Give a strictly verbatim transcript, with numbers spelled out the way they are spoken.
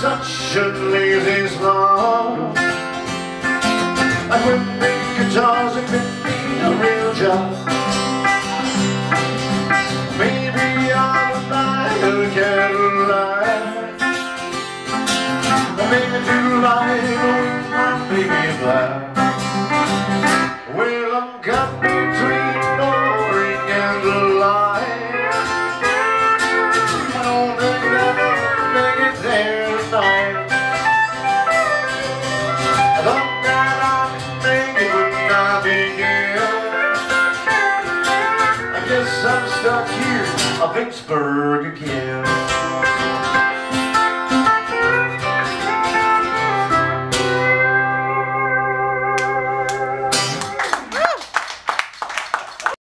such a lazy slob. I quit making guitars and quit being a real job. Maybe I'll buy a Cadillac, maybe too light on my baby black. Well, I'm caught between boring and the light. I don't think that I'll make it there tonight. I thought that I could make it when I began. I guess I'm stuck here, a Finksburg again.